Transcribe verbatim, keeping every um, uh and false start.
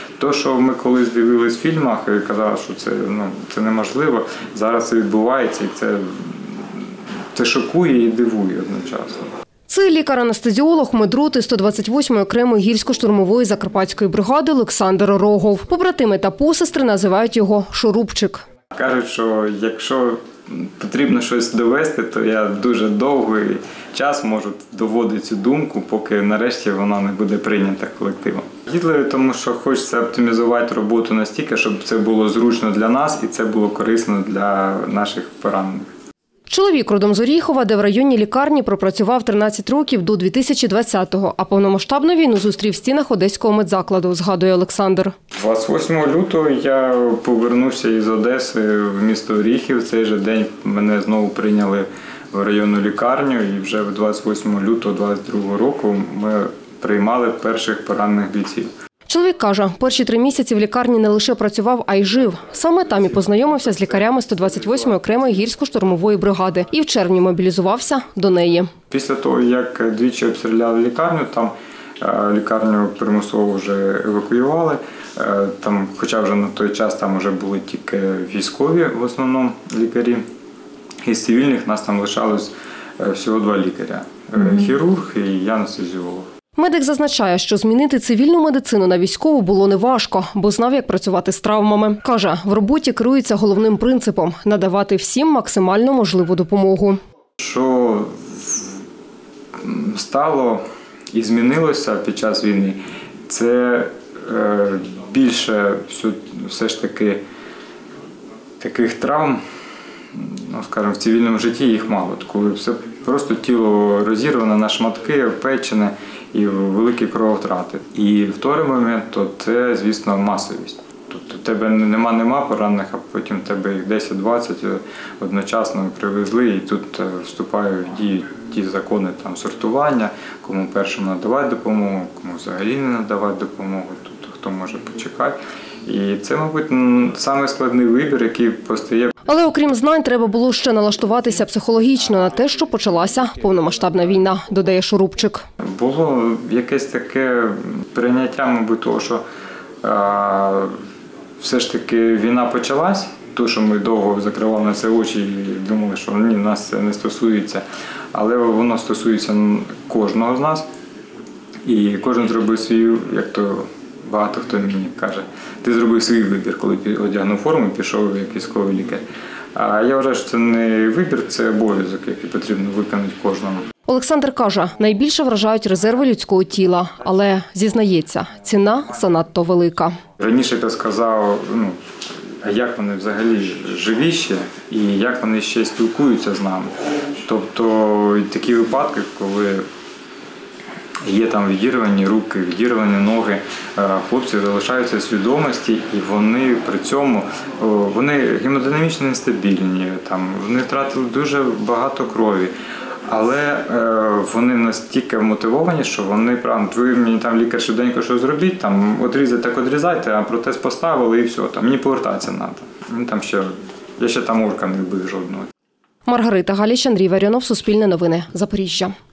То, що ми колись дивились в фільмах і казали, що це, ну, це неможливо, зараз це відбувається і це, це шокує і дивує одночасно. Це лікар-анестезіолог медроти сто двадцять восьмої окремої гірсько-штурмової закарпатської бригади Олександр Рогов. Побратими та посестри називають його «Шурупчик». Кажуть, що якщо потрібно щось довести, то я дуже довгий час можу доводити цю думку, поки нарешті вона не буде прийнята колективом. Гідливі, тому що хочеться оптимізувати роботу настільки, щоб це було зручно для нас і це було корисно для наших поранених. Чоловік родом з Оріхова, де в районній лікарні пропрацював тринадцять років до дві тисячі двадцятого, а повномасштабну війну зустрів в стінах Одеського медзакладу, згадує Олександр. двадцять восьмого лютого я повернувся із Одеси в місто Оріхів. В цей же день мене знову прийняли в районну лікарню і вже двадцять восьмого лютого двадцять другого року ми приймали перших поранених бійців. Чоловік каже, перші три місяці в лікарні не лише працював, а й жив. Саме там і познайомився з лікарями сто двадцять восьмої окремої гірсько-штурмової бригади і в червні мобілізувався до неї. Після того, як двічі обстріляли лікарню, там лікарню примусово вже евакуювали. Там, хоча вже на той час там вже були тільки військові, в основному лікарі. Із цивільних нас там лишалось всього два лікаря – хірург і анестезіолог. Медик зазначає, що змінити цивільну медицину на військову було неважко, бо знав, як працювати з травмами. Каже, в роботі керується головним принципом – надавати всім максимально можливу допомогу. Що стало і змінилося під час війни, це більше все ж таки таких травм, ну, скажімо, в цивільному житті їх мало. Коли все просто тіло розірване на шматки, опечене і великі крововтрати. І вторий момент – то це, звісно, масовість. Тобто тебе нема-нема поранених, а потім тебе їх десять-двадцять одночасно привезли, і тут вступають в дію ті закони там, сортування, кому першому надавати допомогу, кому взагалі не надавати допомогу, тобто хто може почекати. І це, мабуть, самий складний вибір, який постає. Але окрім знань, треба було ще налаштуватися психологічно на те, що почалася повномасштабна війна, додає Шурупчик. Було якесь таке прийняття, мабуть, того, що а, все ж таки війна почалась, то, що ми довго закривали на це очі і думали, що ні, нас це не стосується, але воно стосується кожного з нас. І кожен зробив свій, як то багато хто мені каже, ти зробив свій вибір, коли одягнув форму і пішов як військовий лікар. А я вважаю, що це не вибір, це обов'язок, який потрібно виконати кожному. Олександр каже, найбільше вражають резерви людського тіла, але, зізнається, ціна занадто велика. Раніше я сказав, ну, а як вони взагалі живі ще і як вони ще спілкуються з нами. Тобто такі випадки, коли є там відірвані руки, відірвані ноги, хлопці залишаються в свідомості і вони при цьому, вони гемодинамічно нестабільні, там, вони втратили дуже багато крові. Але вони настільки мотивовані, що вони, правда, ви мені там лікар швиденько що зробіть, там одрізати, так одрізайте, а протез поставили і все, там мені повертатися треба. Мені там ще, я ще там орка не вбив жодного. Маргарита Галіч, Андрій Варіонов, Суспільне новини, Запоріжжя.